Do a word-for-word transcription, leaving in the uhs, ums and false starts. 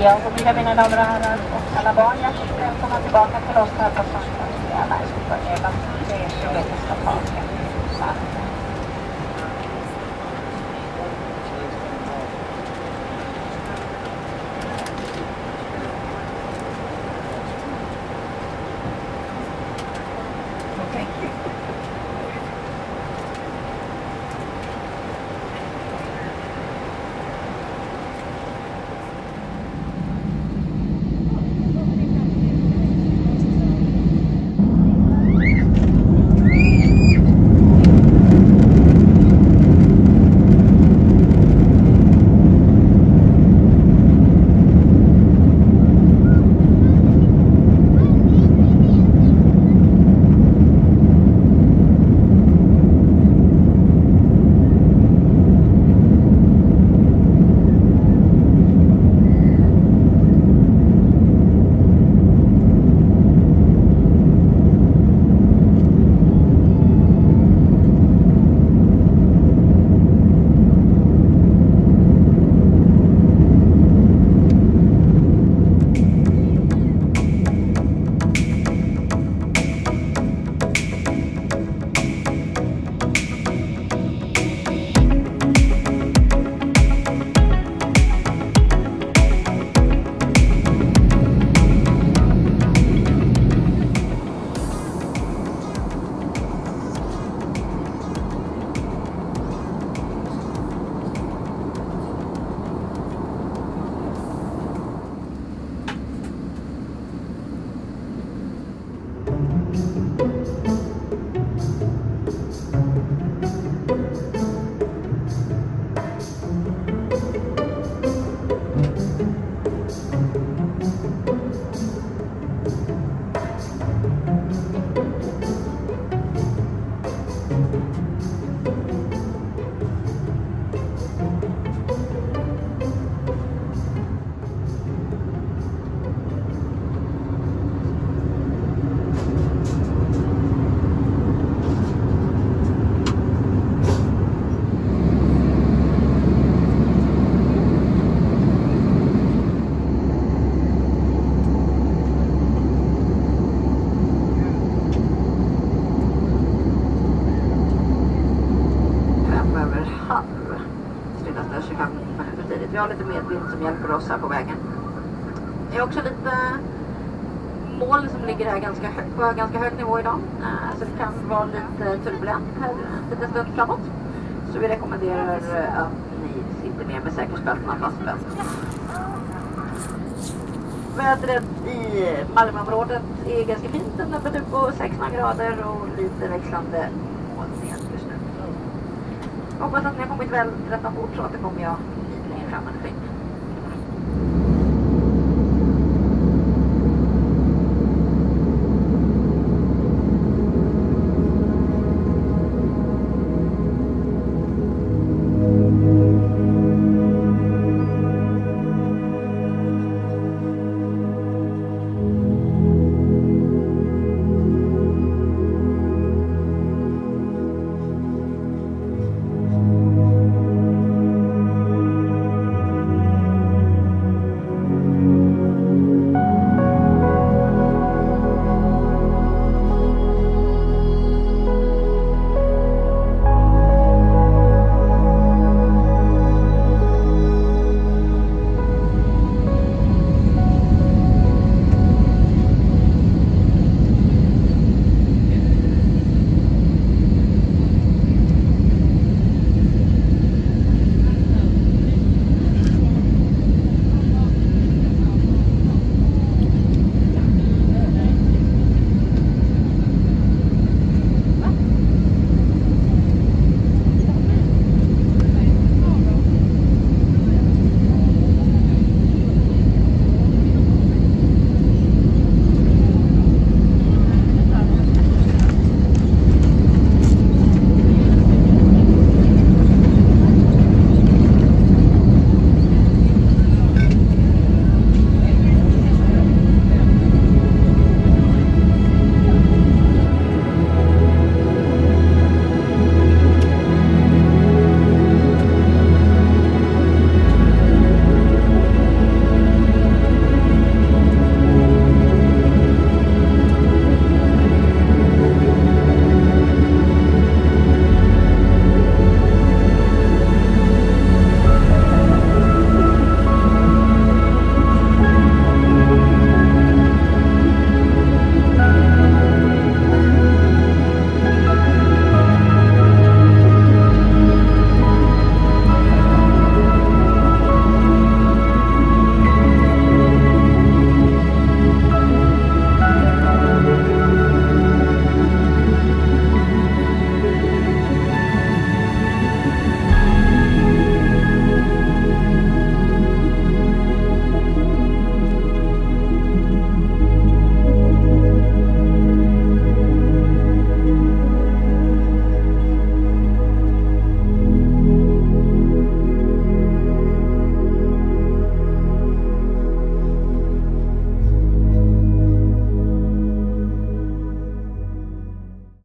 Ja, och mina, mina damer och herrar och alla barn, hjärtligt välkomna tillbaka till oss här på Sunclass Airlines. Vi börjar Lavatory och sovjetiska taket. Vi har lite medvind som hjälper oss här på vägen. Det är också lite moln som ligger här ganska hö på ganska hög nivå idag. Uh, så det kan vara lite turbulent här en liten stund framåt. Så vi rekommenderar att ni sitter med med säkerhetsbältena fastspänt. Vädret i Malmöområdet är ganska fint. Den är på sexton grader och lite växlande molnighet just nu. Jag hoppas att ni har kommit väl till detta fort så att det kommer jag lite längre fram än